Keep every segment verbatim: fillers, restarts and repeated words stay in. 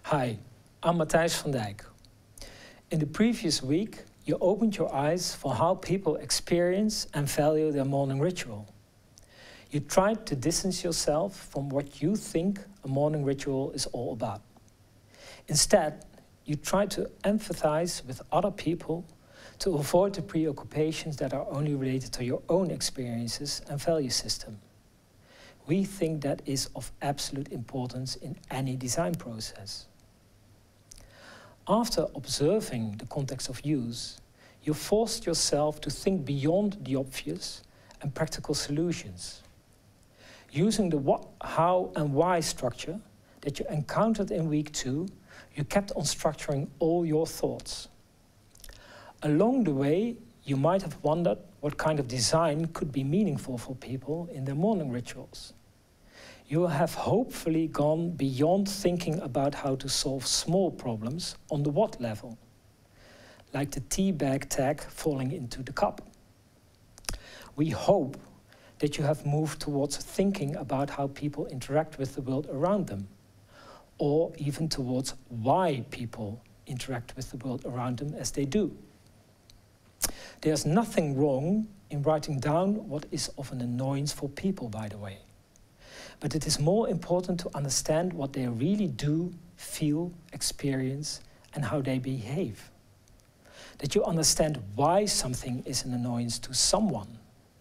Hi, I'm Matthijs van Dijk. In the previous week, you opened your eyes for how people experience and value their morning ritual. You tried to distance yourself from what you think a morning ritual is all about. Instead, you try to empathize with other people to avoid the preoccupations that are only related to your own experiences and value system. We think that is of absolute importance in any design process. After observing the context of use, you forced yourself to think beyond the obvious and practical solutions. Using the what, how and why structure that you encountered in week two, you kept on structuring all your thoughts. Along the way, you might have wondered what kind of design could be meaningful for people in their morning rituals. You have hopefully gone beyond thinking about how to solve small problems on the what level, like the tea bag tag falling into the cup. We hope that you have moved towards thinking about how people interact with the world around them, or even towards why people interact with the world around them as they do. There's nothing wrong in writing down what is of an annoyance for people, by the way. But it is more important to understand what they really do, feel, experience, and how they behave. That you understand why something is an annoyance to someone.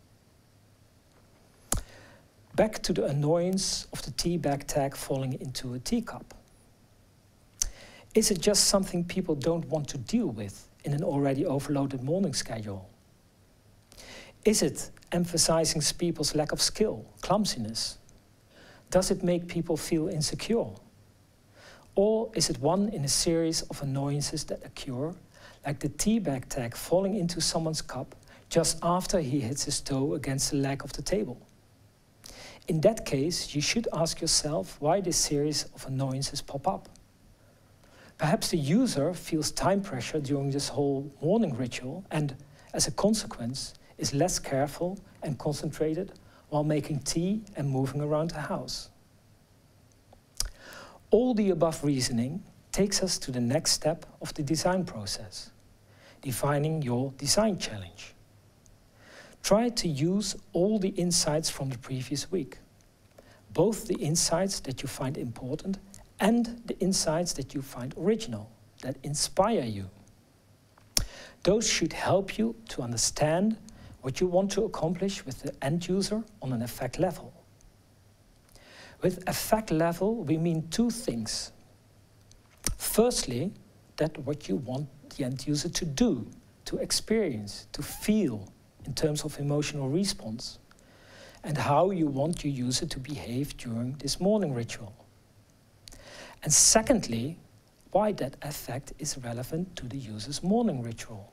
Back to the annoyance of the tea bag tag falling into a teacup. Is it just something people don't want to deal with in an already overloaded morning schedule? Is it emphasizing people's lack of skill, clumsiness? Does it make people feel insecure? Or is it one in a series of annoyances that occur, like the tea bag tag falling into someone's cup just after he hits his toe against the leg of the table? In that case, you should ask yourself why this series of annoyances pop up. Perhaps the user feels time pressure during this whole morning ritual and, as a consequence, is less careful and concentrated while making tea and moving around the house. All the above reasoning takes us to the next step of the design process, defining your design challenge. Try to use all the insights from the previous week, both the insights that you find important and the insights that you find original, that inspire you. Those should help you to understand what you want to accomplish with the end user on an effect level. With effect level, we mean two things. Firstly, that what you want the end user to do, to experience, to feel in terms of emotional response, and how you want your user to behave during this morning ritual. And secondly, why that effect is relevant to the user's morning ritual.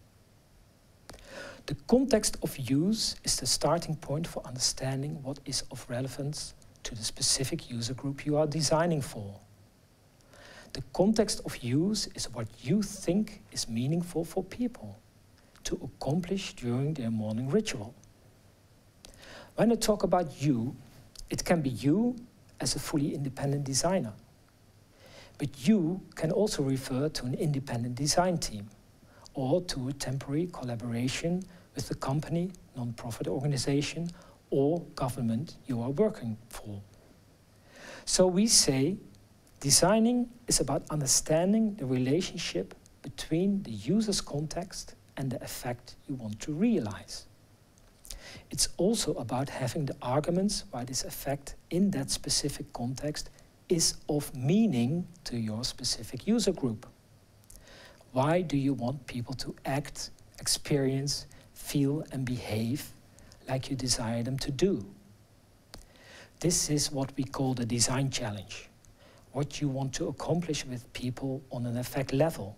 The context of use is the starting point for understanding what is of relevance to the specific user group you are designing for. The context of use is what you think is meaningful for people to accomplish during their morning ritual. When I talk about you, it can be you as a fully independent designer. But you can also refer to an independent design team or to a temporary collaboration with the company, non-profit organization, or government you are working for. So we say designing is about understanding the relationship between the user's context and the effect you want to realize. It's also about having the arguments why this effect in that specific context is of meaning to your specific user group. Why do you want people to act, experience, feel and behave like you desire them to do? This is what we call the design challenge, what you want to accomplish with people on an effect level.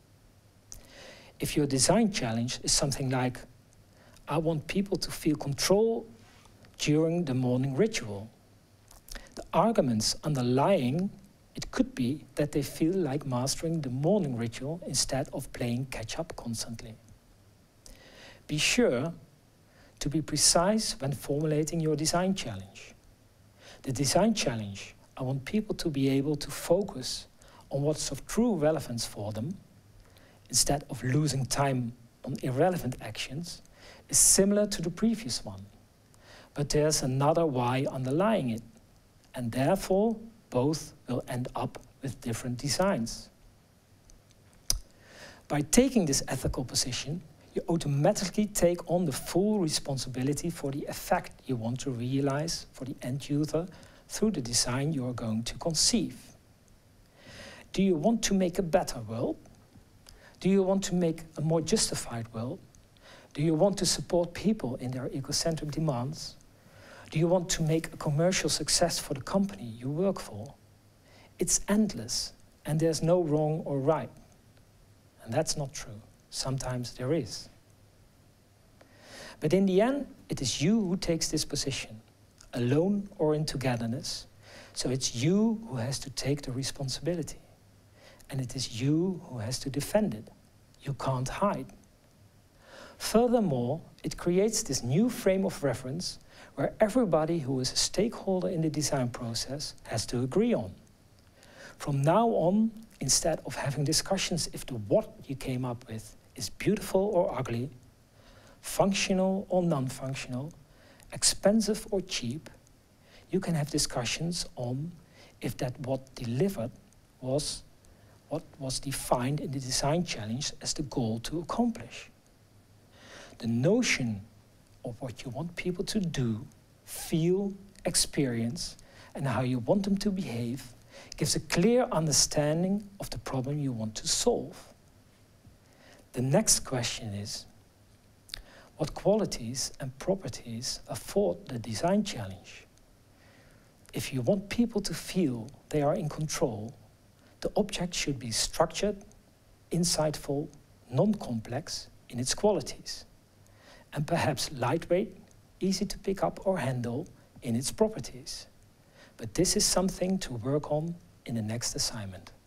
If your design challenge is something like, I want people to feel control during the morning ritual, the arguments underlying it could be that they feel like mastering the morning ritual instead of playing catch-up constantly. Be sure to be precise when formulating your design challenge. The design challenge, I want people to be able to focus on what's of true relevance for them, instead of losing time on irrelevant actions, is similar to the previous one. But there's another why underlying it, and therefore both will end up with different designs. By taking this ethical position, you automatically take on the full responsibility for the effect you want to realize for the end user through the design you are going to conceive. Do you want to make a better world? Do you want to make a more justified world? Do you want to support people in their egocentric demands? Do you want to make a commercial success for the company you work for? It's endless, and there's no wrong or right. And that's not true. Sometimes there is. But in the end, it is you who takes this position, alone or in togetherness. So it's you who has to take the responsibility. And it is you who has to defend it. You can't hide. Furthermore, it creates this new frame of reference where everybody who is a stakeholder in the design process has to agree on. From now on, instead of having discussions if the what you came up with is beautiful or ugly, functional or non-functional, expensive or cheap, you can have discussions on if that what delivered was what was defined in the design challenge as the goal to accomplish. The notion of what you want people to do, feel, experience, and how you want them to behave gives a clear understanding of the problem you want to solve. The next question is, what qualities and properties afford the design challenge? If you want people to feel they are in control, the object should be structured, insightful, non-complex in its qualities, and perhaps lightweight, easy to pick up or handle in its properties. But this is something to work on in the next assignment.